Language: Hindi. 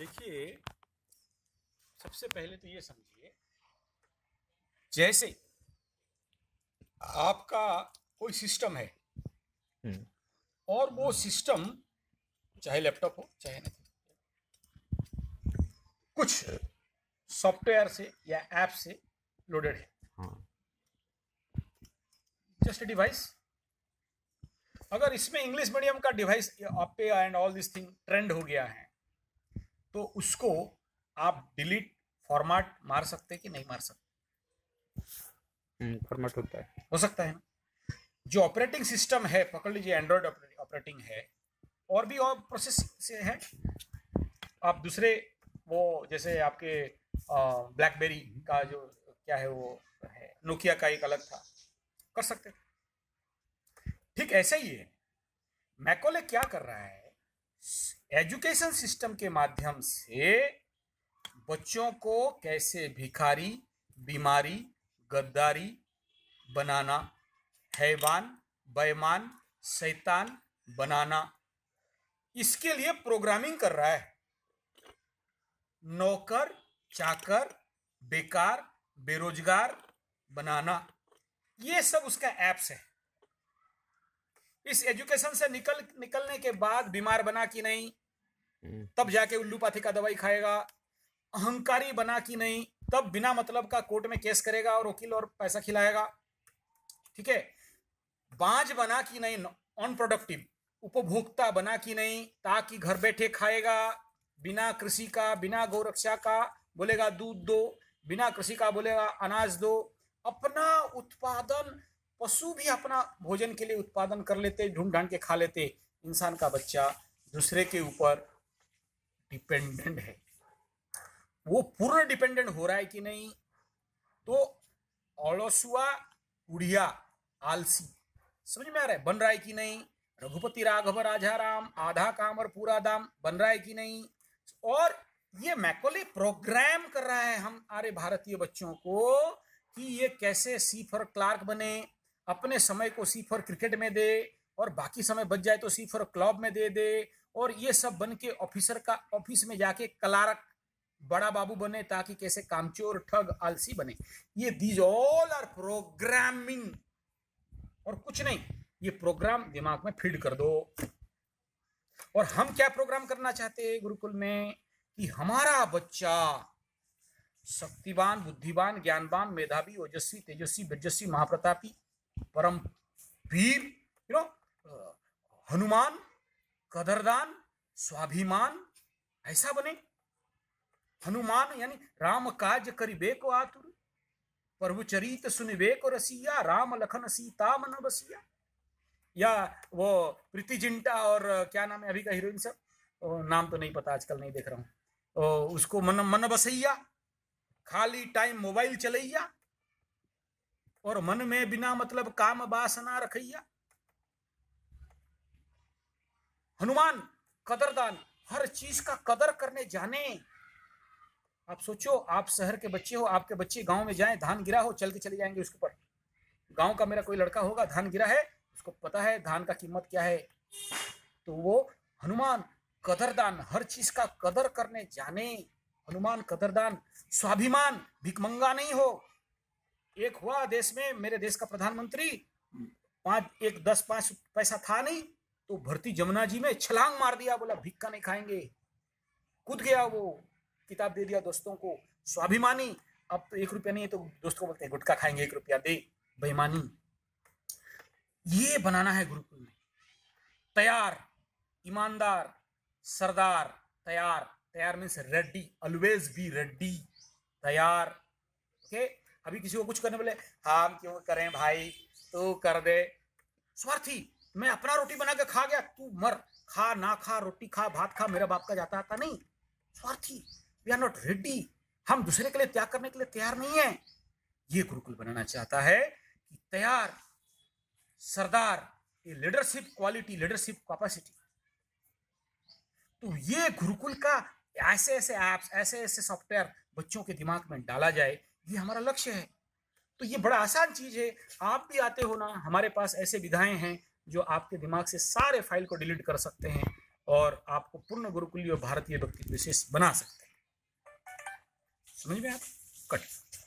देखिए, सबसे पहले तो ये समझिए, जैसे आपका कोई सिस्टम है और वो सिस्टम चाहे लैपटॉप हो चाहे नहीं, कुछ सॉफ्टवेयर से या ऐप से लोडेड है। Just device. अगर इसमें इंग्लिश मीडियम का डिवाइस पे and all this thing trend हो गया है तो उसको आप डिलीट फॉर्मेट मार सकते कि नहीं मार सकते? फॉर्मेट होता है, हो सकता है ना। जो ऑपरेटिंग सिस्टम है, पकड़ लीजिए एंड्रॉयड ऑपरेटिंग है, और भी और प्रोसेस से है। आप दूसरे वो जैसे आपके ब्लैकबेरी का जो क्या है वो है, नोकिया का एक अलग था, कर सकते थे। ठीक ऐसा ही है, मैकोले क्या कर रहा है, एजुकेशन सिस्टम के माध्यम से बच्चों को कैसे भिखारी, बीमारी, गद्दारी बनाना, हैवान, बेईमान, शैतान बनाना, इसके लिए प्रोग्रामिंग कर रहा है। नौकर, चाकर, बेकार, बेरोजगार बनाना, ये सब उसका एप्स है। इस एजुकेशन से निकलने के बाद बीमार बना कि नहीं, तब जाके उल्लू पाथी का दवाई खाएगा। अहंकारी बना कि नहीं, तब बिना मतलब का कोर्ट में केस करेगा और वकील और पैसा खिलाएगा। ठीक है। बांझ बना कि नहीं, अनप्रोडक्टिव उपभोक्ता बना कि नहीं, ताकि घर बैठे खाएगा, बिना कृषि का, बिना गौरक्षा का बोलेगा दूध दो, बिना कृषि का बोलेगा अनाज दो। अपना उत्पादन, पशु भी अपना भोजन के लिए उत्पादन कर लेते, ढूंढ ढांड के खा लेते। इंसान का बच्चा दूसरे के ऊपर डिपेंडेंट है। वो पूर्ण डिपेंडेंट हो रहा है कि नहीं, तो औलसुआ, उड़िया, आलसी, समझ में आ रहा है, बन रहा है कि नहीं। रघुपति राघव राजाराम, आधा काम और पूरा दाम बन रहा है कि नहीं। और ये मैकोले प्रोग्राम कर रहा है हमारे भारतीय बच्चों को कि ये कैसे सी फॉर क्लार्क बने, अपने समय को सी फॉर क्रिकेट में दे और बाकी समय बच जाए तो सी फॉर क्लब में दे दे, और ये सब बन के ऑफिसर का ऑफिस में जाके क्लार्क, बड़ा बाबू बने, ताकि कैसे कामचोर, ठग, आलसी बने। ये दीज ऑल आर प्रोग्रामिंग, और कुछ नहीं, ये प्रोग्राम दिमाग में फीड कर दो। और हम क्या प्रोग्राम करना चाहते हैं गुरुकुल में, कि हमारा बच्चा शक्तिवान, बुद्धिवान, ज्ञानवान, मेधावी, ओजस्वी, तेजस्वी, बिरजस्वी, महाप्रतापी, परम वीर, हनुमान, कदरदान, स्वाभिमान, ऐसा बने। हनुमान यानी राम काज करिबे को आतुर, प्रभु चरित सुनिबे को रसिया, राम लखन सीता मन बसिया। या वो प्रीति जिंटा और क्या नाम है अभी का हीरोइन सब, नाम तो नहीं पता, आजकल नहीं देख रहा हूं, उसको मन बसैया, खाली टाइम मोबाइल चलैया और मन में बिना मतलब काम वासना रखैया। हनुमान कदरदान, हर चीज का कदर करने जाने। आप सोचो, आप शहर के बच्चे हो, आपके बच्चे गांव में जाएं, धान गिरा हो, चल के चले जाएंगे उसके ऊपर। गांव का मेरा कोई लड़का होगा, धान गिरा है, उसको पता है धान का कीमत क्या है। तो वो हनुमान कदरदान, हर चीज का कदर करने जाने, हनुमान कदरदान। स्वाभिमान, भिखमंगा नहीं हो। एक हुआ देश में, मेरे देश का प्रधानमंत्री, 10-5 पैसा था नहीं, तो भरती जमुना जी में छलांग मार दिया, बोला भिक्का नहीं खाएंगे, कूद गया, वो किताब दे दिया दोस्तों को। स्वाभिमानी, अब तो 1 रुपया नहीं है तो दोस्त को बोलते हैं गुटखा खाएंगे, 1 रुपया दे, बेईमानी। ये बनाना है गुरुकुल में। तैयार, ईमानदार, सरदार, तैयार। तैयार means ready, always be ready, तैयार। ओके। अभी किसी को कुछ करने बोले, हम क्यों करें भाई, तू कर दे। स्वार्थी, मैं अपना रोटी बना के खा गया, तू मर, खा ना खा, रोटी खा, भात खा, मेरा बाप का जाता आता नहीं। स्वार्थी, वी आर नॉट रेडी, हम दूसरे के लिए त्याग करने के लिए तैयार नहीं है। ये गुरुकुल बनाना चाहता है कि तैयार, सरदार, ये लीडरशिप क्वालिटी, लीडरशिप कैपेसिटी। तो ये गुरुकुल का ऐसे ऐसे ऐप्स, ऐसे ऐसे सॉफ्टवेयर बच्चों के दिमाग में डाला जाए, ये हमारा लक्ष्य है। तो ये बड़ा आसान चीज है। आप भी आते हो ना, हमारे पास ऐसे विधाएं हैं जो आपके दिमाग से सारे फाइल को डिलीट कर सकते हैं और आपको पूर्ण गुरुकुलीय भारतीय व्यक्ति विशेष बना सकते हैं। समझ में आप? कट।